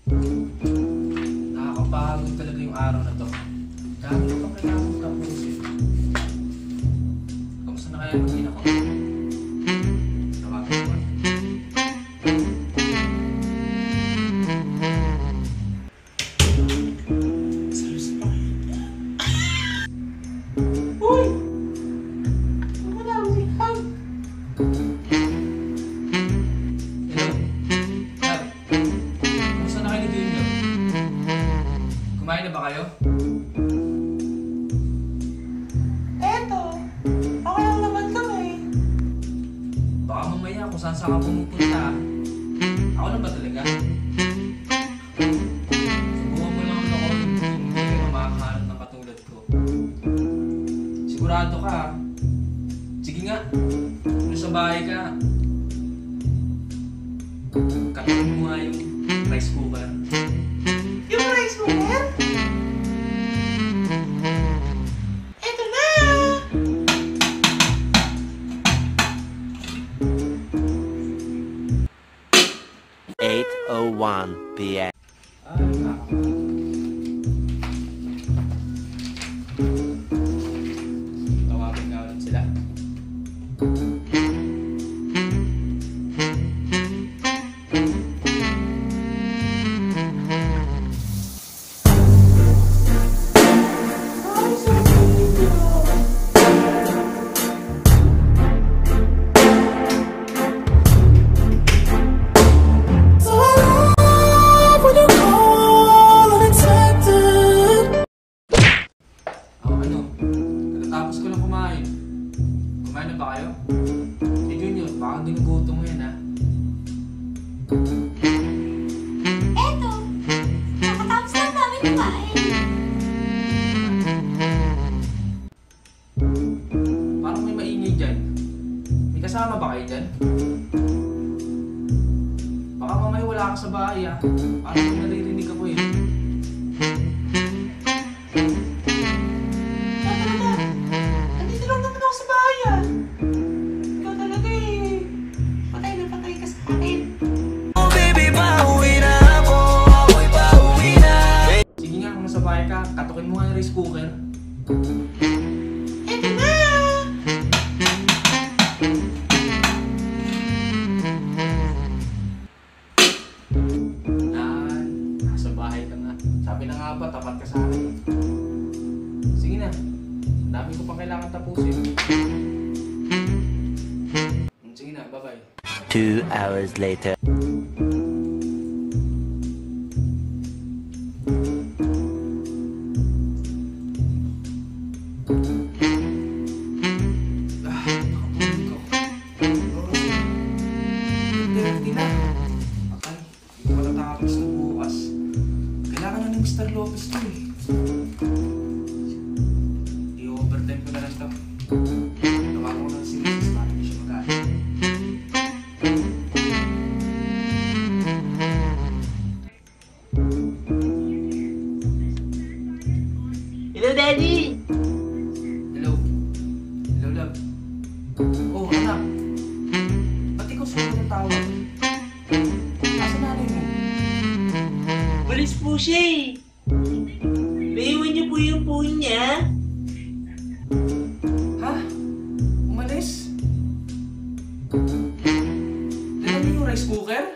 Nakakapagod talaga yung araw na to. Dami ko pang kailangan tapusin. Kamusta na kaya mag-ina ko? Tawagin ko. Salos pa. Uy! Wala akong ikang. Hello? Lab? Kamusta na kayo ni Junior? Kumain na ba kayo? Eto, ako lang naman kami. Baka mamaya kung saan ka pumupunta. Ako lang ba talaga? Subukan mo lang ako hindi ka makakahanap ng katulad ko. Sigurado ka. Sige nga, kung sa bahay ka, katuloy mo nga yung rice cooker. Yung rice cooker? Eto na! 8:01 p.m. Ay, nakakapagod. Tawagin nga ulit sila. Ay, so sweet. So I love when you call unexpected. Ano? Natatapos ko lang kumain. Kumain na ba kayo? Eh Junior, baka ginugutom mo yan ha? Eto, nakatapos lang namin kumain. Parang may maingay dyan. May kasama ba kayo dyan? Baka mamaya wala ka sa bahay ha? Parang may naririnig ako eh. Ikaw talaga. Andito lang naman ako sa bahay ah. Ikaw talaga eh. Patay na patay ka sa akin. Sige nga, kung nasa bahay ka, katukin mo nga yung rice cooker. Eto na! Nasa bahay ka nga. Sabi na nga ba, tapat ka sa akin. Sige na, dami ko pa kailangan tapusin. Sige na, bye-bye. 2 hours later. Nakapulog ako. Dirty na. Patay, hindi ko matatapos ng bukas. Kailangan na ni Mr. Lopez to eh. I-overtime ko na lang to. Tawagan ko na si Mrs. para hindi siya magalit. Hello, Daddy! Hello? Hello, love? Oh, anak. Ba't ikaw sumunod ng tawag? Asa nanay mo? Walis po siya eh. Naiwan niyo po yung phone niya. Ha? Umalis? Dala niyo yung rice cooker?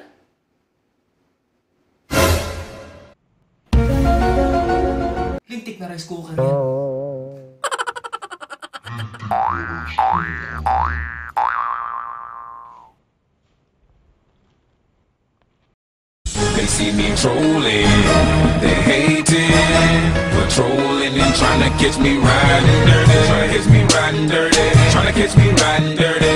Lintik na rice cooker yan. They see me trolling, they hating, patrolling and trying to catch me riding dirty, trying to catch me riding dirty, trying to catch me riding dirty.